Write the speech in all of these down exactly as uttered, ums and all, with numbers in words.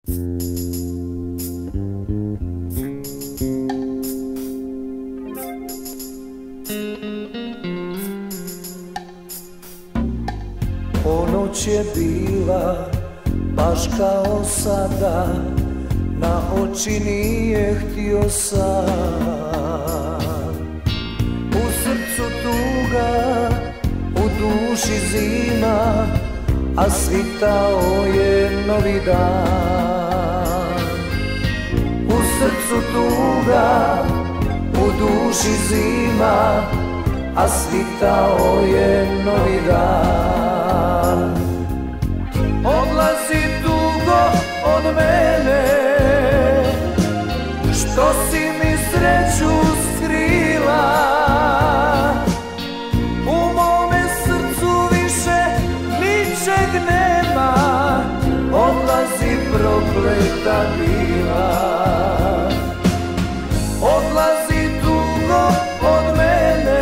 Ponoć je bila baš kao sada, na oči nije htio san. U srcu tuga, u duši zima, a svitao je novi dan. U srcu tuga, u duši zima, a svitao je novi dan. Odlazi dugo od mene, što si mi sreću skrila. U mome srcu više ničeg nema, odlazi prokleta bila. Odlazi dugo od mene,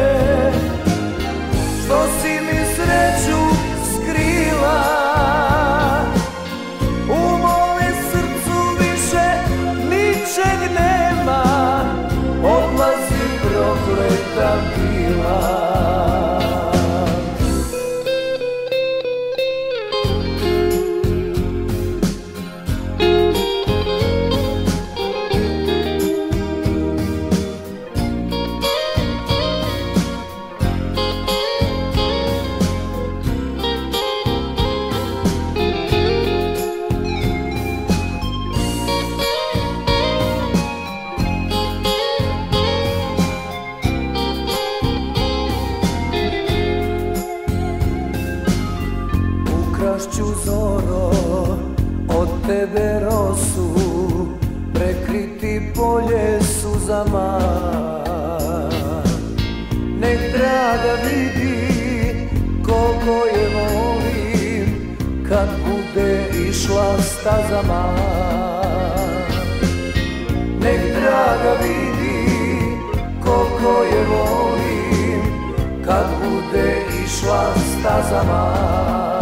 što si mi sreću skrila. U mome srcu više ničeg nema, odlazi prokleta bila. Ukrašću zoro od tebe rosu, prekriti polje suzama. Nek draga vidi koliko je volim, kad bude išla stazama. Nek draga vidi koliko je volim, kad bude išla stazama.